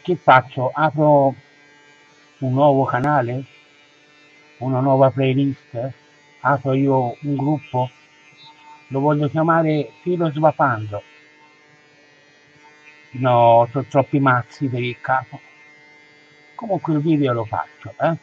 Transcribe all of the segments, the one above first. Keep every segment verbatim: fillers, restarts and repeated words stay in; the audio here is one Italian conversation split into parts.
Che faccio? Apro un nuovo canale? Una nuova playlist? Apro io un gruppo? Lo voglio chiamare Filo Svapando. No, sono troppi mazzi per il capo. Comunque il video lo faccio, eh?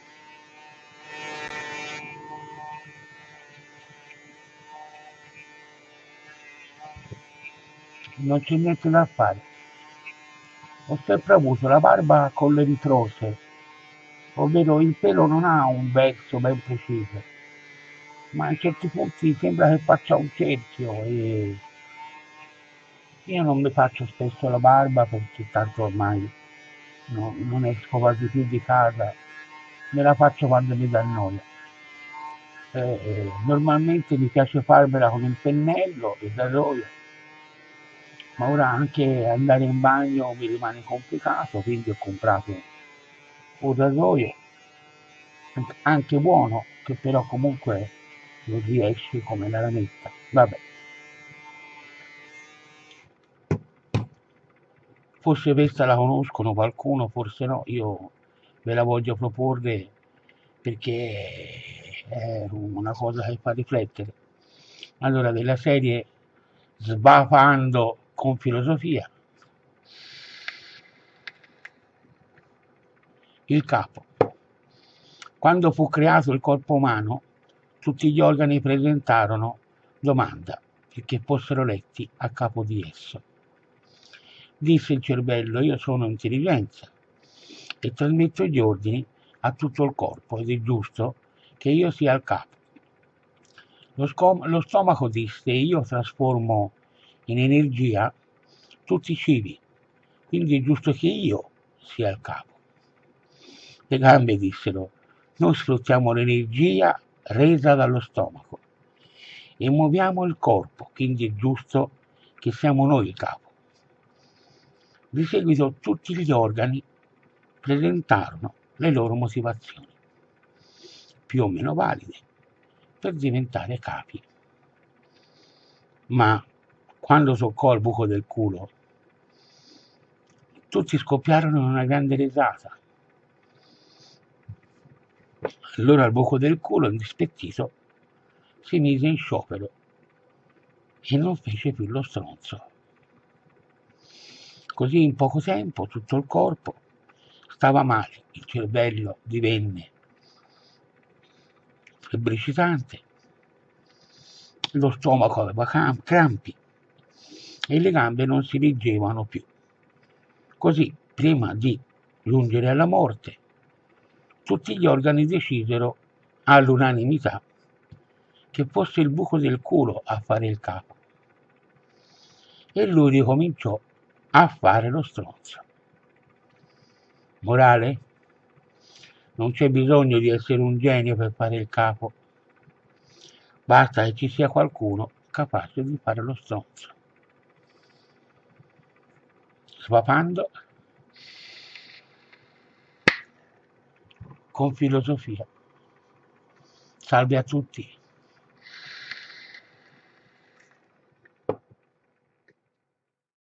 Non c'è niente da fare. Ho sempre avuto la barba con le ritrose, ovvero il pelo non ha un verso ben preciso, ma a certi punti sembra che faccia un cerchio e io non mi faccio spesso la barba perché tanto ormai no- non esco quasi più di casa, me la faccio quando mi dà noia. Eh, eh, normalmente mi piace farmela con il pennello, il rasoio, ma ora anche andare in bagno mi rimane complicato, quindi ho comprato un rasoio anche buono, che però comunque non riesce come la lametta. Vabbè, forse questa la conoscono qualcuno, forse no, io ve la voglio proporre perché è una cosa che fa riflettere. Allora, della serie Sbavando con filosofia, il capo. Quando fu creato il corpo umano, tutti gli organi presentarono domanda perché fossero letti a capo di esso. Disse il cervello: io sono intelligenza e trasmetto gli ordini a tutto il corpo ed è giusto che io sia il capo. Lo, scom- lo stomaco disse: io trasformo in energia tutti i cibi, quindi è giusto che io sia il capo. Le gambe dissero: noi sfruttiamo l'energia resa dallo stomaco e muoviamo il corpo, quindi è giusto che siamo noi il capo. Di seguito tutti gli organi presentarono le loro motivazioni, più o meno valide, per diventare capi. Ma quando toccò il buco del culo, tutti scoppiarono in una grande risata. Allora il buco del culo, indispettito, si mise in sciopero e non fece più lo stronzo. Così in poco tempo tutto il corpo stava male, il cervello divenne febbricitante, lo stomaco aveva crampi e le gambe non si reggevano più. Così, prima di giungere alla morte, tutti gli organi decisero all'unanimità che fosse il buco del culo a fare il capo. E lui ricominciò a fare lo stronzo. Morale? Non c'è bisogno di essere un genio per fare il capo. Basta che ci sia qualcuno capace di fare lo stronzo. Svapando con filosofia. Salve a tutti.